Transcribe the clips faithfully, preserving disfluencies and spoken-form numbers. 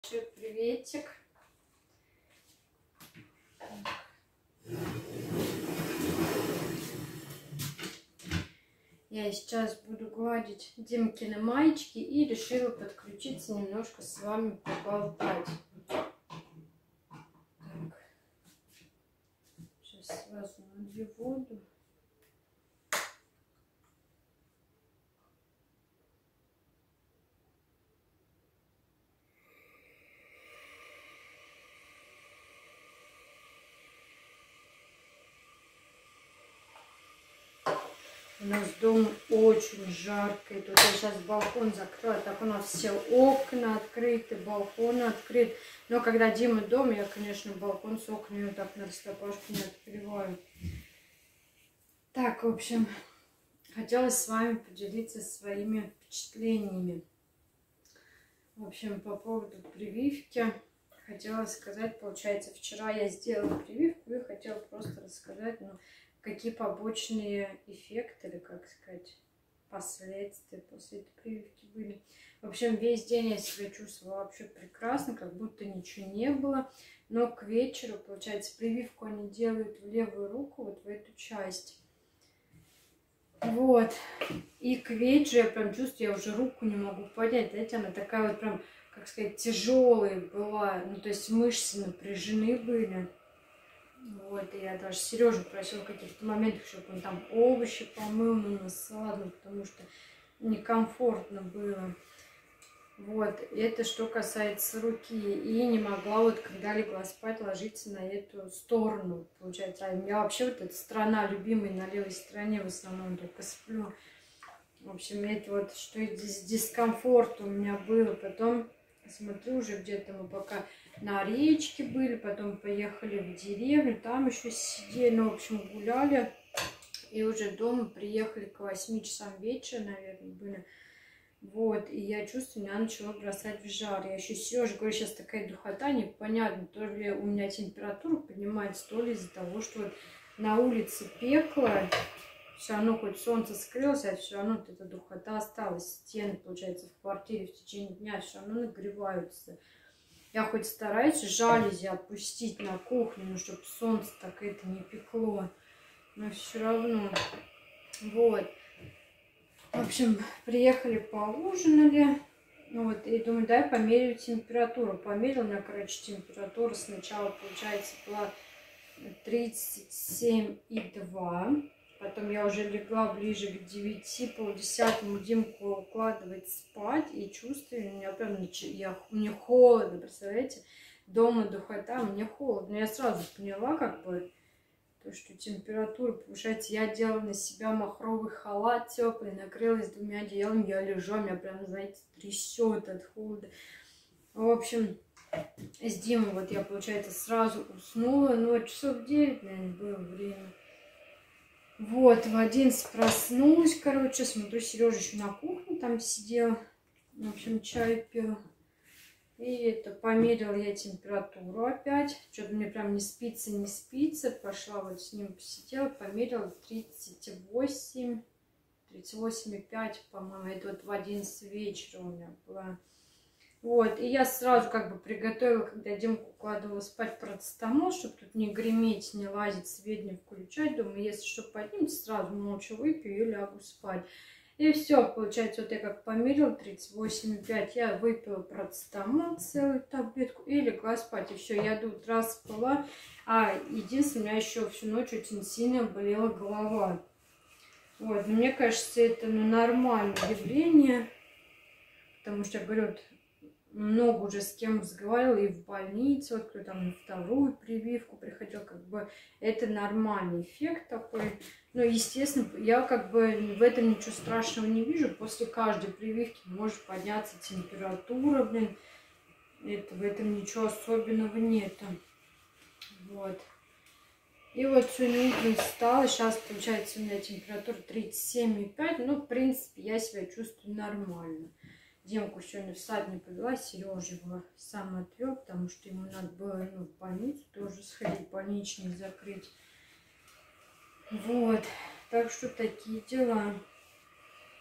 Приветик. Я сейчас буду гладить Димкины маечки и решила подключиться немножко с вами поболтать. Так. Сейчас сразу налью воду. У нас дом очень жарко. И тут я сейчас балкон закрыла. Так у нас все окна открыты, балкон открыт. Но когда Дима дома, я, конечно, балкон с окнами вот так на растопашку не открываю. Так, в общем, хотелось с вами поделиться своими впечатлениями. В общем, по поводу прививки хотела сказать, получается, вчера я сделала прививку и хотела просто рассказать, ну, какие побочные эффекты, или, как сказать, последствия после этой прививки были. В общем, весь день я себя чувствовала вообще прекрасно, как будто ничего не было. Но к вечеру, получается, прививку они делают в левую руку, вот в эту часть. Вот. И к вечеру я прям чувствую, я уже руку не могу поднять. Знаете, она такая вот прям, как сказать, тяжелая была. Ну, то есть мышцы напряжены были. Вот, и я даже Сережу просила в каких-то моментах, чтобы он там овощи помыл на салат, потому что некомфортно было. Вот, это что касается руки. И не могла вот, когда легла спать, ложиться на эту сторону, получается. А у меня вообще вот эта сторона любимая, на левой стороне в основном только сплю. В общем, это вот, что здесь дискомфорт у меня был. Потом смотрю, уже где-то мы пока на речке были, потом поехали в деревню, там еще сидели, ну, в общем, гуляли. И уже дома приехали к восьми часам вечера, наверное, были. Вот, и я чувствую, меня начала бросать в жар. Я еще Сереже говорю, сейчас такая духота, непонятно, то ли у меня температура поднимается, то ли из-за того, что вот на улице пекло. Все равно хоть солнце скрылось, а все равно вот эта духота осталась. Стены, получается, в квартире в течение дня все равно нагреваются. Я хоть стараюсь жалюзи опустить на кухню, ну, чтобы солнце так это не пекло. Но все равно. Вот. В общем, приехали, поужинали. Вот, и думаю, дай померяю температуру. Померила, у меня, короче, температура сначала, получается, была тридцать семь и два. Потом я уже легла ближе к девяти, полдесятому Димку укладывать спать. И чувствую, у меня прям я, мне холодно, представляете? Дома духота, мне холодно. Я сразу поняла, как бы, то, что температура повышается. Я делала на себя махровый халат теплый, накрылась двумя одеялами. Я лежу, меня прям, знаете, трясет от холода. В общем, с Димой вот я, получается, сразу уснула. Ну, часов девять, наверное, было время. Вот, в одиннадцать проснулась, короче, смотрю, Сережа еще на кухне там сидел, в общем, чай пил. И это, померила я температуру опять, что-то мне прям не спится, не спится, пошла вот с ним посидела, померила тридцать восемь, тридцать восемь и пять, по-моему, это вот в одиннадцать вечера у меня была. Вот, и я сразу как бы приготовила, когда Димку укладывала спать, парацетамол, чтобы тут не греметь, не лазить, свет не включать. Думаю, если что поднимется, сразу молча выпью и лягу спать. И все, получается, вот я как померила тридцать восемь и пять, я выпила парацетамол, целую таблетку, и легла спать. И все, я до утра спала. А единственное, у меня еще всю ночь очень сильно болела голова. Вот, но мне кажется, это, ну, нормальное явление, потому что, я говорю, вот, много уже с кем разговаривала и в больнице, вот кто там на вторую прививку приходил, как бы это нормальный эффект такой. Но, естественно, я как бы в этом ничего страшного не вижу. После каждой прививки может подняться температура, блин. Это, в этом ничего особенного нету. Вот. И вот сегодня утром встала, сейчас, получается, у меня температура тридцать семь и пять. Ну, в принципе, я себя чувствую нормально. Демку сегодня в сад не повела, Сережа его сам отвел, потому что ему надо было, ну, в больницу тоже сходить, больничный закрыть. Вот, так что такие дела.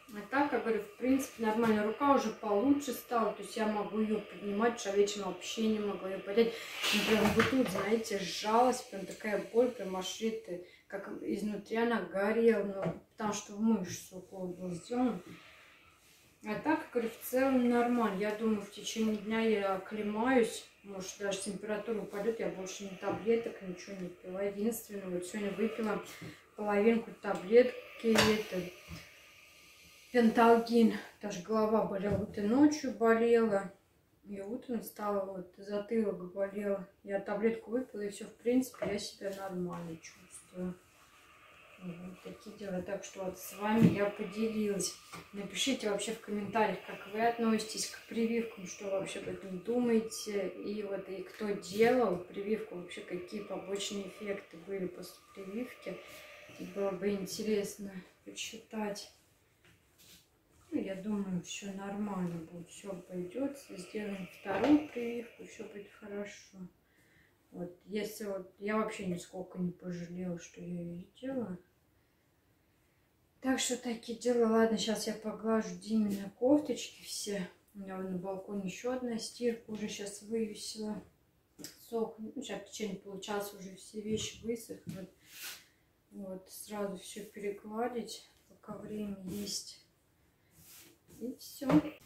А так, я говорю, в принципе, нормально. Рука уже получше стала, то есть я могу ее поднимать, что вечером вообще не могу ее поднять. Ну, прям вот тут, знаете, сжалась, прям такая боль, прям аж это, как изнутри она горела, ну, потому что в мышцу укол был сделан. А так, я говорю, в целом нормально. Я думаю, в течение дня я оклемаюсь, может, даже температура упадет, я больше ни таблеток, ничего не пила. Единственное, вот сегодня выпила половинку таблетки, это... Пенталгин, даже голова болела, вот и ночью болела, и утром стала, вот затылок болел. Я таблетку выпила, и все, в принципе, я себя нормально чувствую. Вот такие дела. Так что вот с вами я поделилась. Напишите вообще в комментариях, как вы относитесь к прививкам, что вообще об этом думаете. И вот и кто делал прививку, вообще какие побочные эффекты были после прививки. Было бы интересно почитать. Ну, я думаю, все нормально будет, все пойдет. Сделаем вторую прививку, все будет хорошо. Вот, если вот я вообще нисколько не пожалела, что я ее сделала. Так что такие дела. Ладно, сейчас я поглажу Димины кофточки все. У меня на балконе еще одна стирка уже сейчас вывесила. Сохнет. Ну, сейчас в течение получаса уже все вещи высохнут. Вот, сразу все перегладить, пока время есть. И все.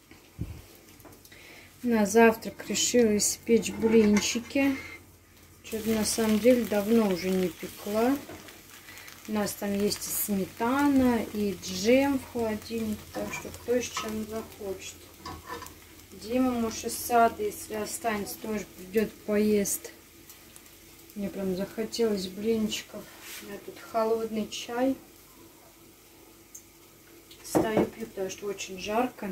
На завтрак решила испечь блинчики. Что-то на самом деле давно уже не пекла. У нас там есть и сметана, и джем в холодильнике. Так что кто с чем захочет. Дима, может, из сада, если останется, тоже придет поест. Мне прям захотелось блинчиков. У меня тут холодный чай. Стою, пью, потому что очень жарко.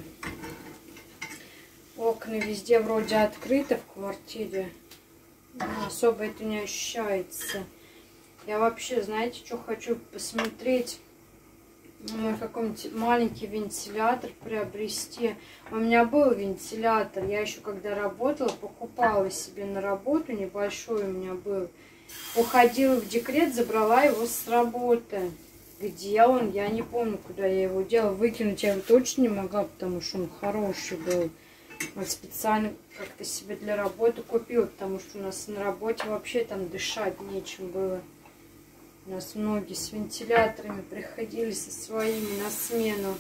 Окна везде вроде открыты в квартире. Но особо это не ощущается. Я вообще, знаете, что хочу посмотреть? Может, какой-нибудь маленький вентилятор приобрести. У меня был вентилятор. Я еще когда работала, покупала себе на работу. Небольшой у меня был. Уходила в декрет, забрала его с работы. Где он? Я не помню, куда я его делала. Выкинуть я его точно не могла, потому что он хороший был. Вот специально как-то себе для работы купила, потому что у нас на работе вообще там дышать нечем было. У нас многие с вентиляторами приходили со своими на смену.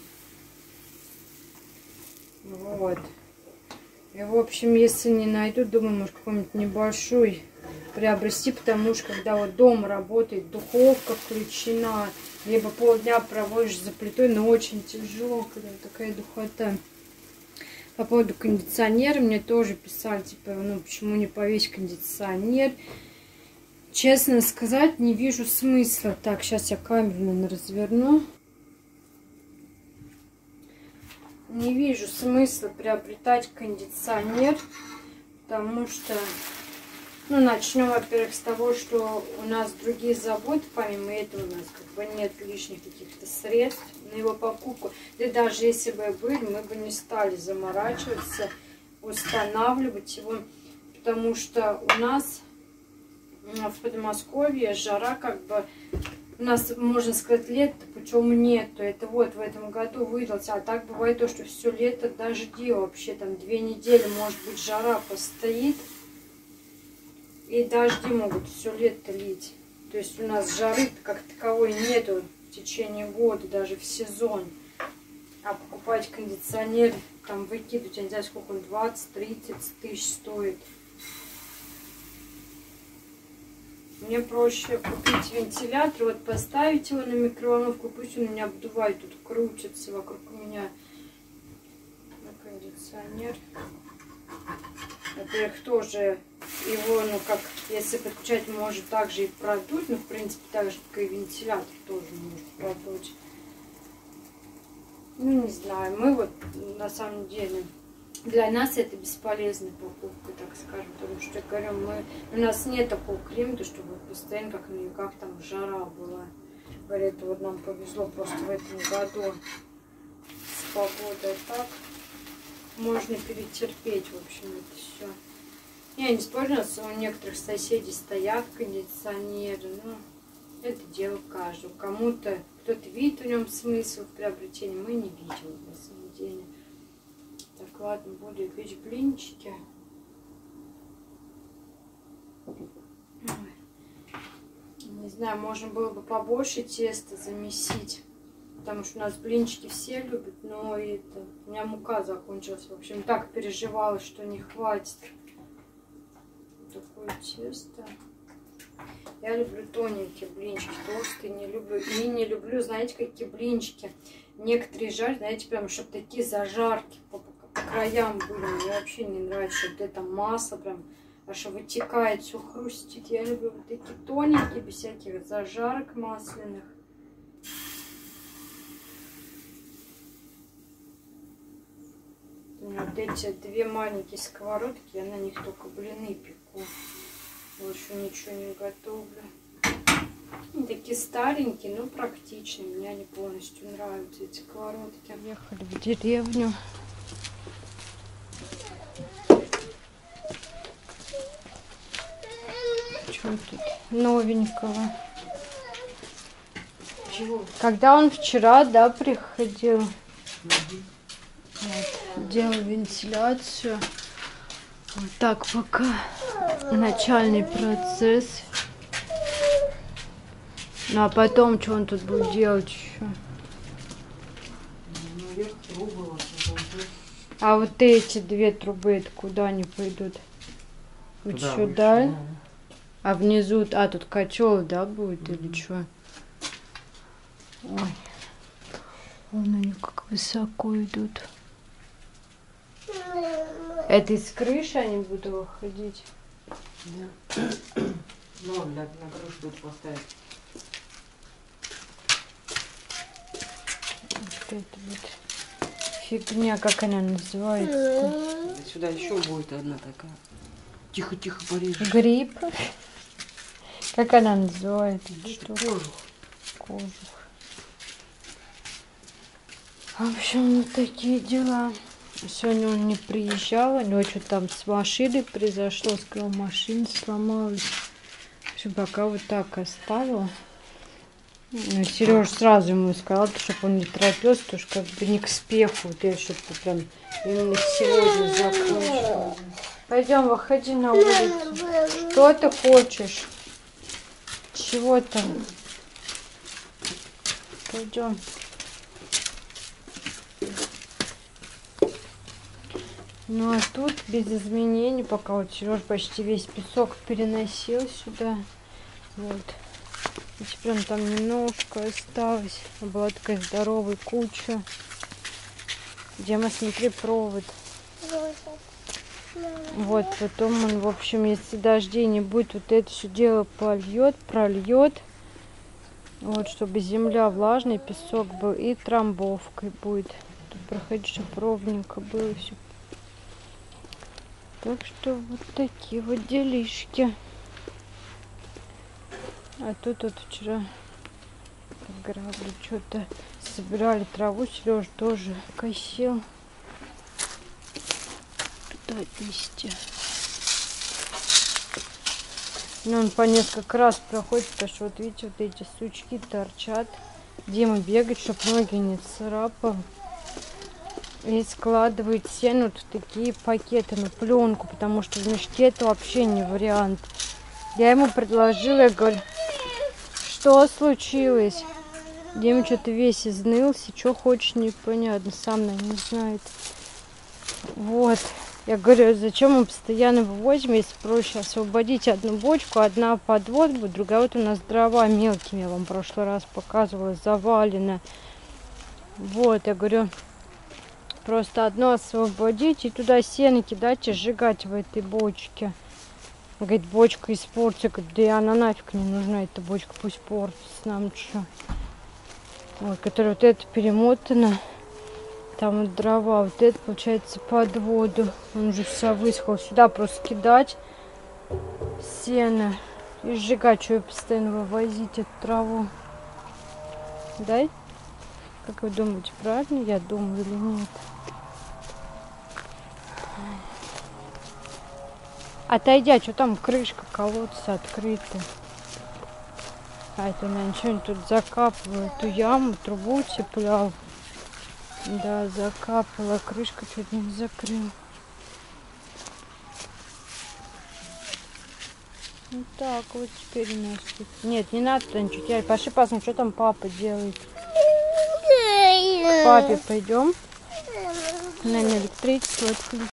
Вот. И, в общем, если не найду, думаю, может, какой-нибудь небольшой приобрести, потому что когда вот дома работает, духовка включена, либо полдня проводишь за плитой, но очень тяжело, когда такая духота. По поводу кондиционера мне тоже писали, типа, ну почему не повесить кондиционер. Честно сказать, не вижу смысла. Так, сейчас я камеру, наверное, разверну. Не вижу смысла приобретать кондиционер, потому что, ну, начнем, во-первых, с того, что у нас другие заботы, помимо этого у нас как бы нет лишних каких-то средств на его покупку. Да даже если бы были, мы бы не стали заморачиваться, устанавливать его, потому что у нас в Подмосковье жара, как бы, у нас, можно сказать, лето, почему нету. Это вот в этом году выдался. А так бывает то, что все лето дожди вообще, там две недели, может быть, жара постоит. И дожди могут все лето лить. То есть у нас жары как таковой нету в течение года, даже в сезон. А покупать кондиционер, там выкидывать, я не знаю, сколько он, двадцать-тридцать тысяч стоит. Мне проще купить вентилятор, вот поставить его на микроволновку, пусть он у меня обдувает, тут крутится вокруг меня на кондиционер. Во-первых, тоже его, ну как, если подключать, может также и продуть, но в принципе так же, как и вентилятор тоже может продуть. Ну не знаю, мы вот на самом деле, для нас это бесполезная покупка, так скажем, потому что, я говорю, мы, у нас нет такого климата, чтобы постоянно как на югах там жара была. Говорят, вот нам повезло просто в этом году с погодой, так можно перетерпеть, в общем, это все. Я не спорю, у нас у некоторых соседей стоят кондиционеры, но это дело каждого. Кому-то кто-то видит в нем смысл в приобретении, мы не видим на самом деле. Так, ладно, буду печь блинчики. Не знаю, можно было бы побольше теста замесить, потому что у нас блинчики все любят, но это, у меня мука закончилась. В общем, так переживала, что не хватит. Такое тесто. Я люблю тоненькие блинчики, толстые не люблю. И не люблю, знаете, какие блинчики. Некоторые жарят, знаете, прям, чтобы такие зажарки по, по краям были. Мне вообще не нравится, что это масло прям аж вытекает, все хрустит. Я люблю вот такие тоненькие, без всяких зажарок масляных. У меня вот эти две маленькие сковородки, я на них только блины пеку. Больше ничего не готовлю. Они такие старенькие, но практичные. Мне они полностью нравятся, эти сковородки. Ехали в деревню. Что тут новенького? Чего? Когда он вчера, да, приходил. Угу. Вот, делал вентиляцию. Вот так пока начальный процесс. Ну а потом, что он тут будет делать еще? А вот эти две трубы, это куда они пойдут? Вот туда сюда? выше, да. А внизу, а тут котел, да, будет mm-hmm. или что? Ой, вон они как высоко идут. Это из крыши они будут выходить? Да. Ну, для, на крышу тут поставить. Вот это вот фигня, как она называется? Да сюда еще будет одна такая. Тихо-тихо порежешь. Гриб. Как она называется? Кожух. Кожух. В общем, вот такие дела. Сегодня он не приезжал, у него что-то там с машиной произошло, сказал, машина сломалась. В общем, пока вот так оставила. Ну, Сережа сразу ему сказал, чтобы он не торопился, потому что как бы не к спеху, вот я что-то прям именно сегодня закончила. Пойдем, выходи на улицу. Что ты хочешь? Чего там? Пойдем. Ну а тут без изменений, пока вот Сереж почти весь песок переносил сюда. Вот. И теперь он там немножко осталось. Была такая здоровая куча. Дима, смотри, провод. Вот, потом он, в общем, если дождей не будет, вот это все дело польет, прольет. Вот, чтобы земля влажная, песок был. И трамбовкой будет. Тут проходить, чтобы ровненько было все. Так что вот такие вот делишки. А тут вот вчера грабли что-то собирали траву. Сережа тоже косил. Туда отнести. Ну, он по несколько раз проходит, потому что вот видите, вот эти сучки торчат. Дима бегает, чтобы ноги не царапал. И складывает сено вот в такие пакеты на пленку, потому что в мешке это вообще не вариант. Я ему предложила, я говорю, что случилось? Дима что-то весь изнылся, что хочешь, непонятно, сам, наверное, не знает. Вот. Я говорю, зачем мы постоянно вывозим, если проще освободить одну бочку, одна подвод будет, другая вот у нас дрова мелкими, я вам в прошлый раз показывала, завалено. Вот, я говорю, просто одно освободить и туда сено кидать и сжигать в этой бочке. Он говорит, бочка испортится. Я говорю, да и она нафиг не нужна, эта бочка, пусть портится, нам что. Вот, которая вот это перемотана. Там вот дрова, вот это получается под воду. Он уже все высохл. Сюда просто кидать сено и сжигать, что ее постоянно вывозить эту траву. Дай? Как вы думаете, правильно я думаю или нет? Отойдя, что там крышка колодца открыта. А это, наверное, что-нибудь тут закапываю. Ту яму, трубу цеплял. Да, закапала. Крышка чуть не закрыла. Вот так вот теперь у нас тут. Нет, не надо туда ничего делать. Пошли посмотрим, что там папа делает. К папе пойдем. Наверное, электричество отключить.